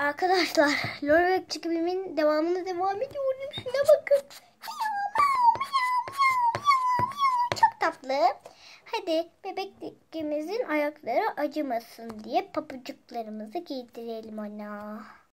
Arkadaşlar Lorek çekimimin devamını devam ediyorum. Şuna bakın. Çok tatlı. Hadi bebekimizin ayakları acımasın diye papucuklarımızı giydirelim ona.